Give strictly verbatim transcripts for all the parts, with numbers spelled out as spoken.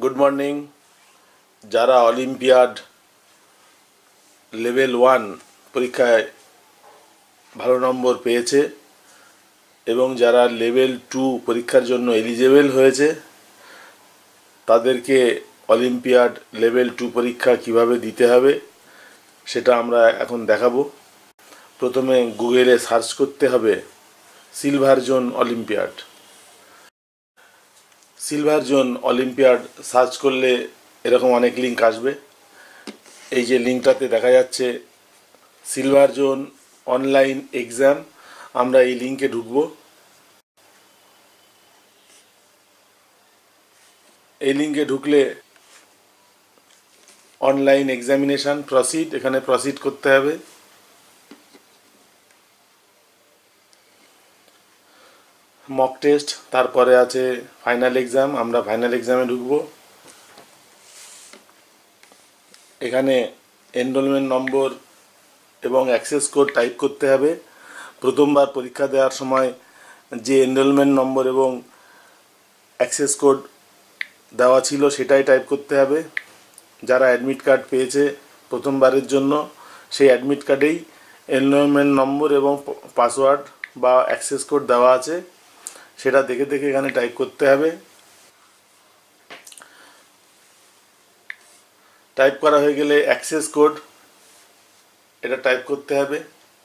Good morning. যারা olympiad level one পরীক্ষায় ভালো নম্বর পেয়েছে এবং যারা লেভেল টু পরীক্ষার জন্য এলিজেবল হয়েছে তাদেরকে অলিম্পিয়াড লেভেল টু পরীক্ষা কিভাবে দিতে হবে সেটা আমরা এখন দেখাবো। প্রথমে গুগলে সার্চ করতে হবে silver zone olympiad. Silver zone olympiad search করলে এরকম অনেক লিঙ্ক আসবে। এই যে লিঙ্কটাতে দেখা যাচ্ছে সিলভার জোন অনলাইন এক্সাম, আমরা এই লিঙ্কে ঢুকবো। এই লিঙ্কে ঢুকলে অনলাইন এক্সামিনেশন প্রসিড, এখানে প্রসিড করতে হবে। মক টেস্ট, তারপরে আছে ফাইনাল এক্সাম, আমরা ফাইনাল এক্সামে ঢুকবো। এখানে এনরোলমেন্ট নম্বর এবং অ্যাক্সেস কোড টাইপ করতে হবে। প্রথমবার পরীক্ষা দেওয়ার সময় যে এনরোলমেন্ট নম্বর এবং অ্যাক্সেস কোড দেওয়া ছিল সেটাই টাইপ করতে হবে। যারা অ্যাডমিট কার্ড পেয়েছে প্রথমবারের জন্য সেই অ্যাডমিট কার্ডেই এনরোলমেন্ট নম্বর এবং পাসওয়ার্ড বা অ্যাক্সেস কোড দেওয়া আছে, সেটা দেখে দেখে এখানে টাইপ করতে হবে। টাইপ করা হয়ে গেলে অ্যাক্সেস কোড এটা টাইপ করতে হবে।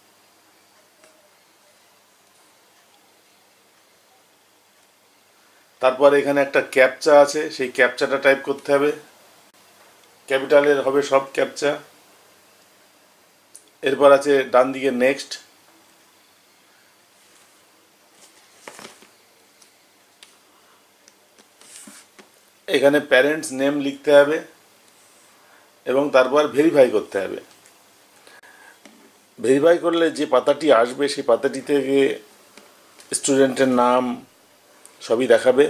তারপরে এখানে একটা ক্যাপচা আছে, সেই ক্যাপচাটা টাইপ করতে হবে। ক্যাপিটালের হবে সব ক্যাপচা। এরপর আছে ডান দিকে নেক্সট। এখানে প্যারেন্টস নেম লিখতে হবে এবং তারপর ভেরিফাই করতে হবে। ভেরিফাই করলে যে পাতাটি আসবে সেই পাতাটি থেকে স্টুডেন্টের নাম সবই দেখাবে।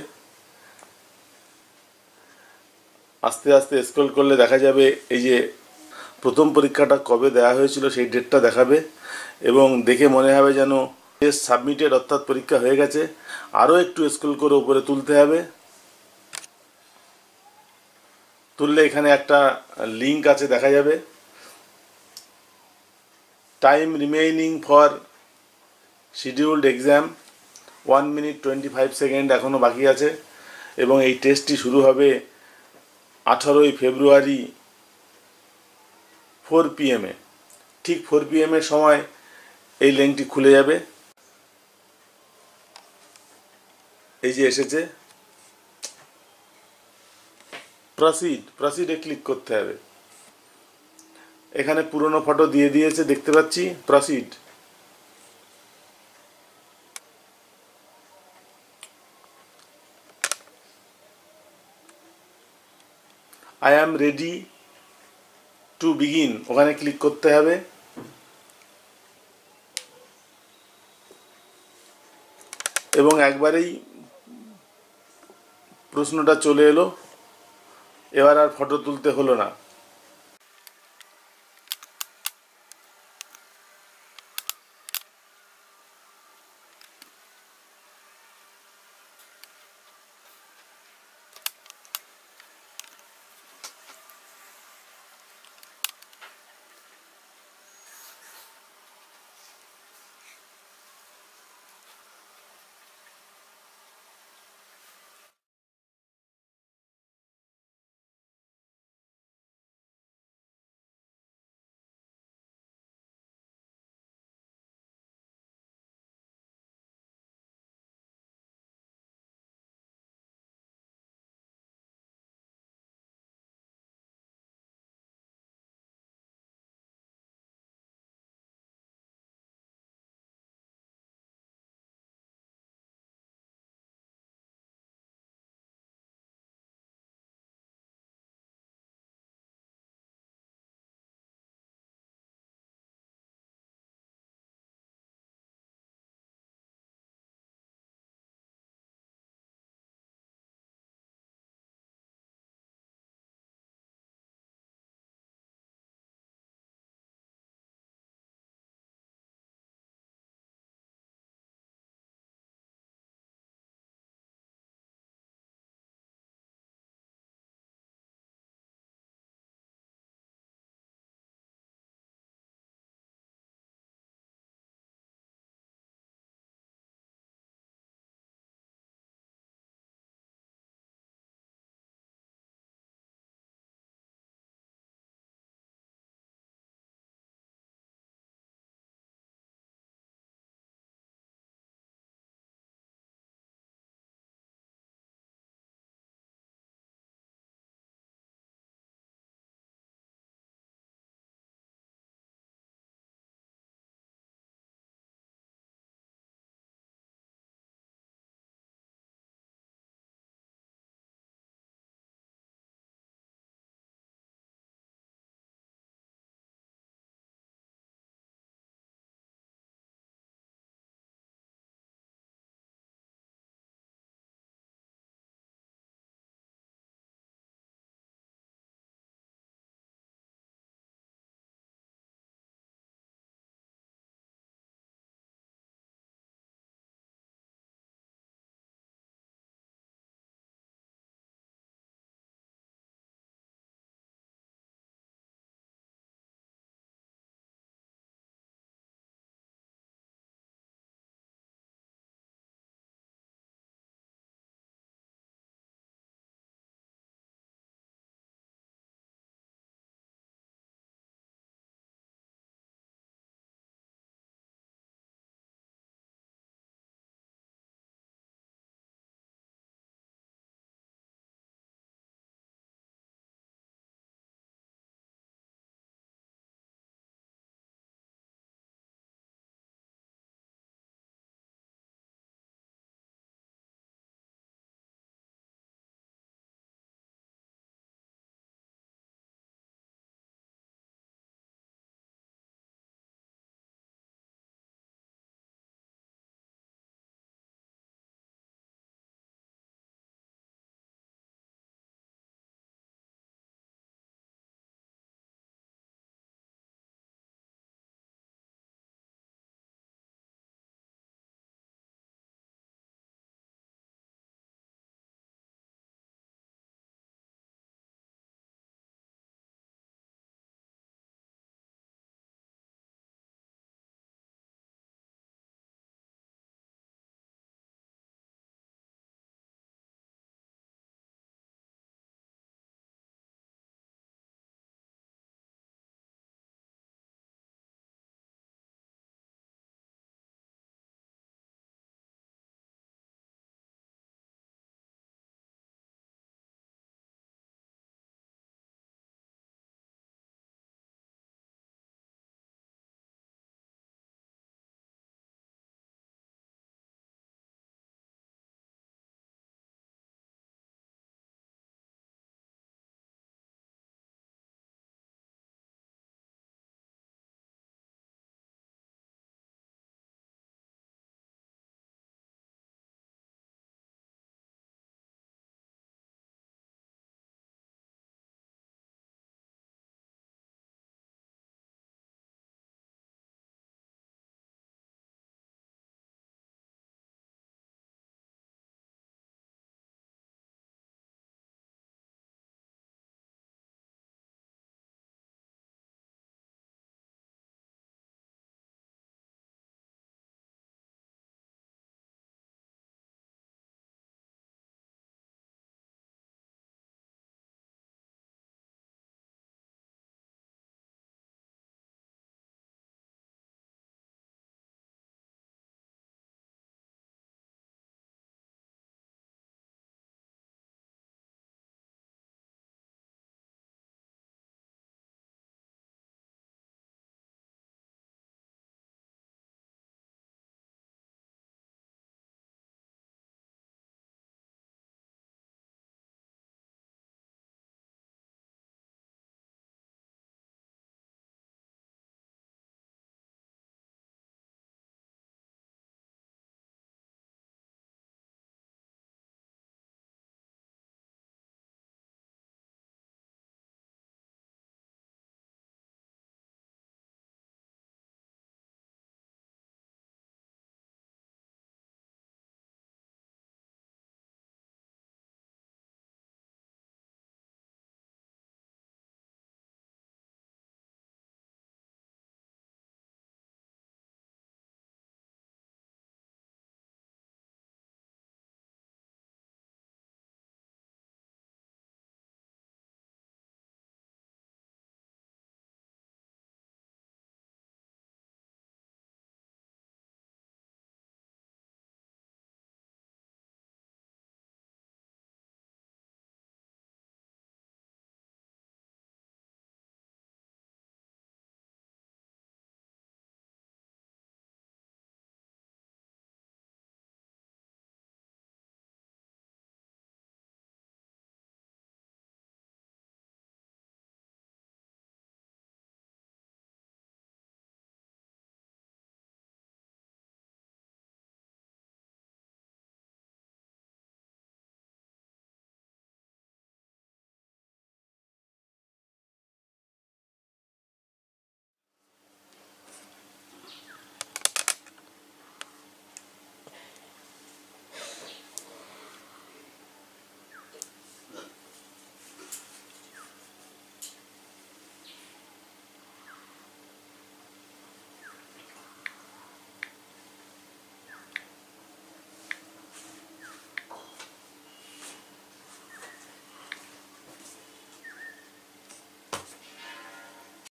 আস্তে আস্তে স্ক্রল করলে দেখা যাবে এই যে প্রথম পরীক্ষাটা কবে দেওয়া হয়েছিল সেই ডেটটা দেখাবে এবং দেখে মনে হবে যেন টেস্ট সাবমিটেড অর্থাৎ পরীক্ষা হয়ে গেছে। আরও একটু স্ক্রল করে উপরে তুলতে হবে। তুললে এখানে একটা লিঙ্ক আছে দেখা যাবে, time remaining for scheduled exam one minute twenty five second এখনও বাকি আছে এবং এই টেস্টটি শুরু হবে আঠারোই ফেব্রুয়ারি ফোর পিএমে। ঠিক ফোর পিএমের সময় এই লিঙ্কটি খুলে যাবে। এই যে এসেছে, প্রসিড প্রসিডে ক্লিক করতে হবে। এখানে পুরনো ফটো দিয়ে দিয়েছে দেখতে পাচ্ছি, proceed. I am ready to begin ওখানে ক্লিক করতে হবে। এবং একবারেই প্রশ্নটা চলে এলো, এবার আর ফটো তুলতে হলো না।